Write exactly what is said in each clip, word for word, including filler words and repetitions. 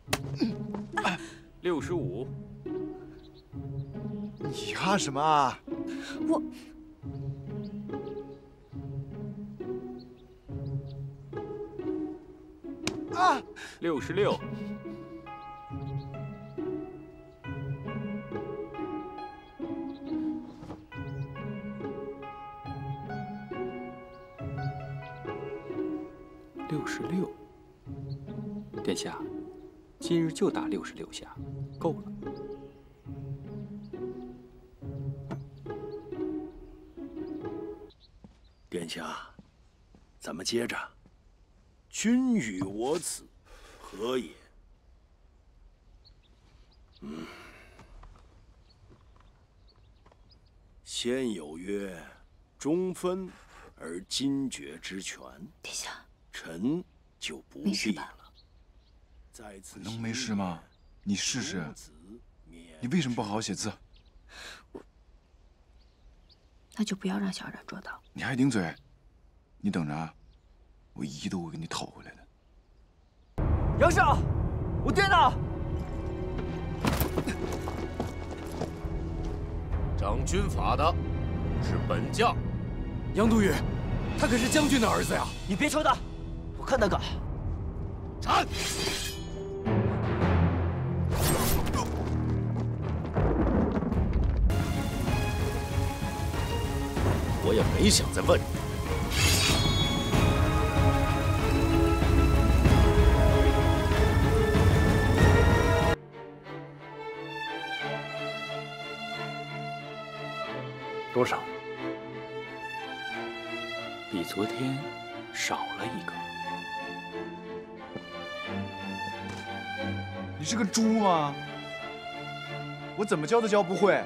六十五。 你怕什么啊？ 我。 啊！ 六十六，六十六。殿下，今日就打六十六下，够了。 殿下，咱们接着。 君与我子，何也？嗯，先有曰：中分而今决之权。 殿下， 臣就不必了。再次能没事吗？你试试。你为什么不好好写字？ 那就不要让小冉捉到。 你还顶嘴？你等着啊！ 我一都会给你讨回来的。 杨少，我爹呢？ 掌军法的是本将杨都尉，他可是将军的儿子呀！你别说他，我看他敢。 斩！我也没想再问你。 多少？比昨天少了一个。 你是个猪吗？我怎么教都教不会。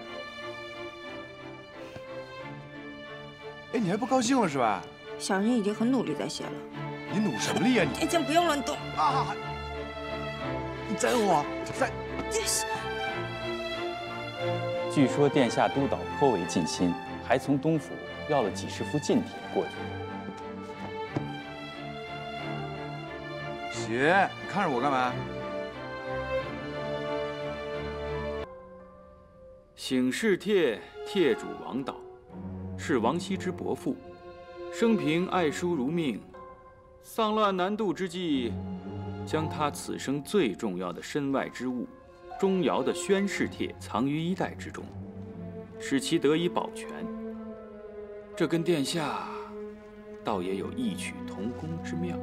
哎，你还不高兴了是吧？ 小人已经很努力在写了。 你努什么力啊你？ 殿下不用乱动啊！你宰我！宰！ 殿下。 据说殿下督导颇为尽心，还从东府要了几十副禁帖过去。 写，你看着我干嘛？ 醒世帖，帖主王导，是王羲之伯父，生平爱书如命，丧乱南渡之际，将他此生最重要的身外之物。 钟繇的宣誓帖藏于衣袋之中，使其得以保全。这跟殿下倒也有异曲同工之妙。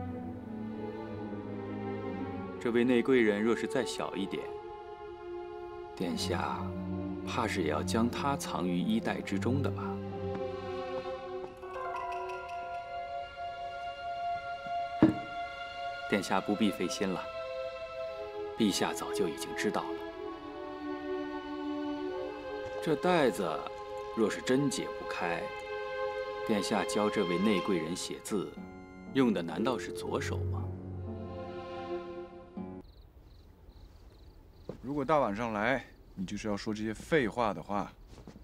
这位内贵人若是再小一点，殿下怕是也要将他藏于衣袋之中的吧？殿下不必费心了，陛下早就已经知道了。 这袋子若是真解不开，殿下教这位内贵人写字，用的难道是左手吗？ 如果大晚上来，你就是要说这些废话的话。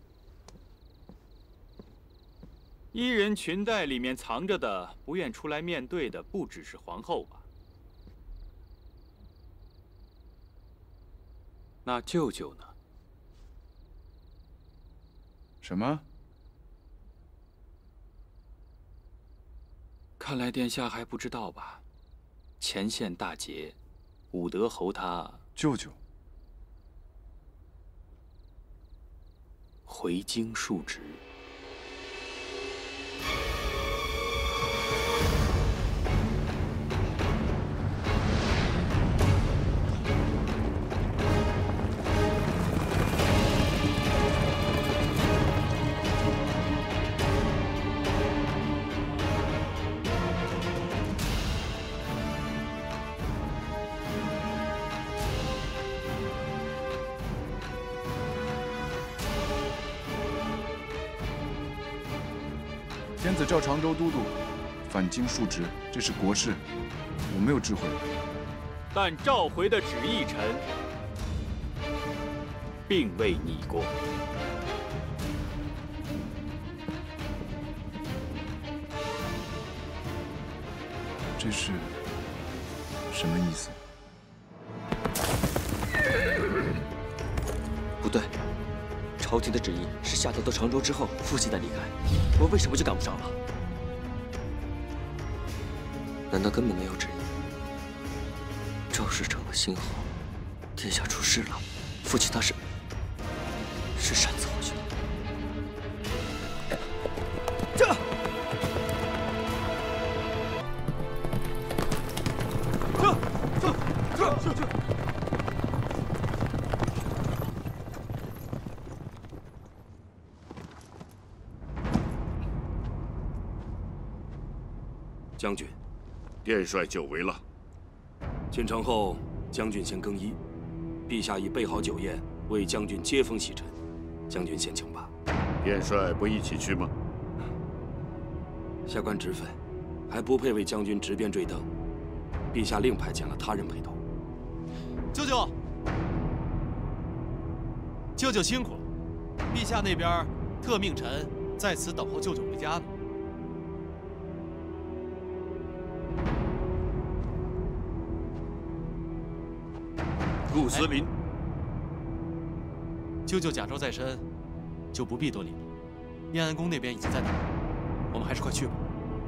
伊人裙带里面藏着的，不愿出来面对的，不只是皇后吧？那舅舅呢？ 什么？ 看来殿下还不知道吧？前线大捷，武德侯他舅舅回京述职。 天子召常州都督返京述职，这是国事，我没有智慧。 但召回的旨意，臣并未拟过。 这是什么意思？ 朝廷的旨意是下到到常州之后，父亲再离开，我为什么就赶不上了？难道根本没有旨意？赵氏成了新后，殿下出事了，父亲他是是擅自回去的。这。 将军， 殿帅久违了。 进城后，将军先更衣。陛下已备好酒宴，为将军接风洗尘。将军先请吧。 殿帅不一起去吗？ 下官职分，还不配为将军执鞭坠镫。陛下另派遣了他人陪同。 舅舅，舅舅辛苦了。陛下那边特命臣在此等候舅舅回家呢。 顾司林， 舅舅甲胄在身，就不必多礼了。燕安宫那边已经在等，我们还是快去吧。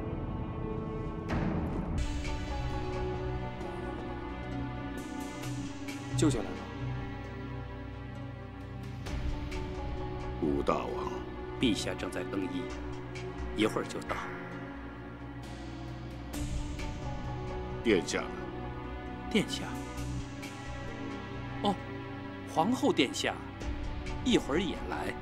舅舅来了。 顾大王， 陛下正在更衣，一会儿就到。 殿下呢？ 殿下。 哦，皇后殿下，一会儿也来。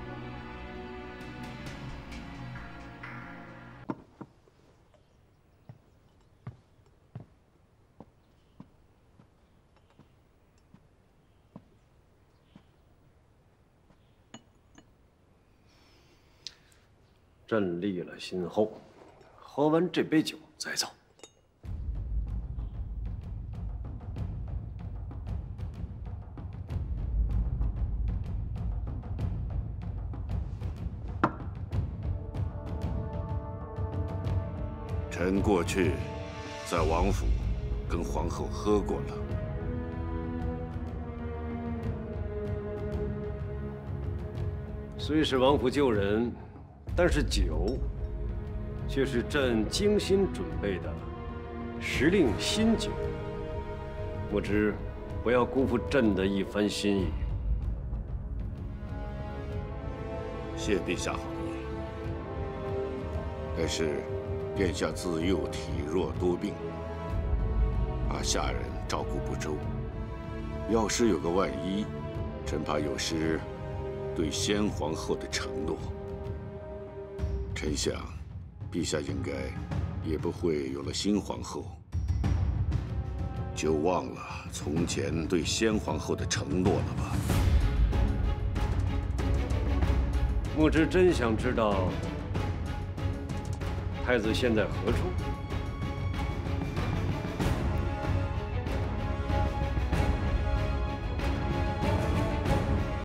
朕立了新后，喝完这杯酒再走。 臣过去在王府跟皇后喝过了。 虽是王府旧人，但是酒却是朕精心准备的时令新酒。莫知不要辜负朕的一番心意。 谢陛下好意，但是。 殿下自幼体弱多病，怕下人照顾不周。要是有个万一，臣怕有失对先皇后的承诺。臣想，陛下应该也不会有了新皇后，就忘了从前对先皇后的承诺了吧？ 莫知真想知道。 太子现在何处？